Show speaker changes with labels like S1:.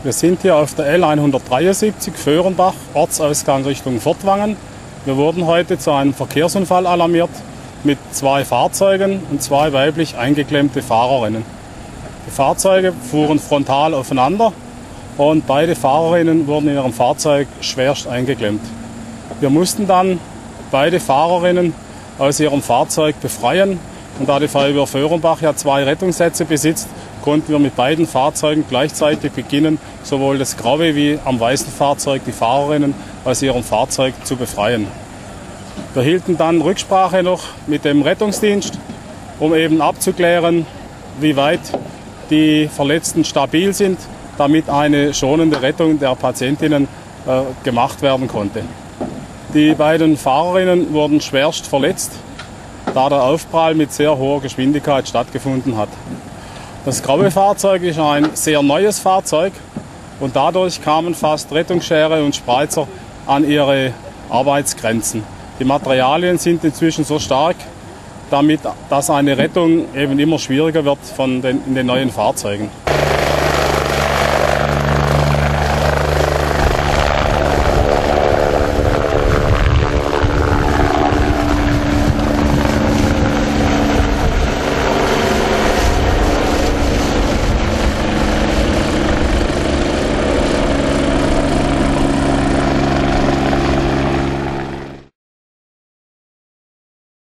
S1: Wir sind hier auf der L173 Föhrenbach, Ortsausgang Richtung Fortwangen. Wir wurden heute zu einem Verkehrsunfall alarmiert mit 2 Fahrzeugen und 2 weiblich eingeklemmte Fahrerinnen. Die Fahrzeuge fuhren frontal aufeinander und beide Fahrerinnen wurden in ihrem Fahrzeug schwerst eingeklemmt. Wir mussten dann beide Fahrerinnen aus ihrem Fahrzeug befreien, und da die Feuerwehr Föhrenbach ja 2 Rettungssätze besitzt, konnten wir mit beiden Fahrzeugen gleichzeitig beginnen, sowohl das graue wie am weißen Fahrzeug die Fahrerinnen aus ihrem Fahrzeug zu befreien. Wir hielten dann Rücksprache noch mit dem Rettungsdienst, um eben abzuklären, wie weit die Verletzten stabil sind, damit eine schonende Rettung der Patientinnen gemacht werden konnte. Die beiden Fahrerinnen wurden schwerst verletzt, da der Aufprall mit sehr hoher Geschwindigkeit stattgefunden hat. Das graue Fahrzeug ist ein sehr neues Fahrzeug und dadurch kamen fast Rettungsschere und Spreizer an ihre Arbeitsgrenzen. Die Materialien sind inzwischen so stark, dass eine Rettung eben immer schwieriger wird in den neuen Fahrzeugen.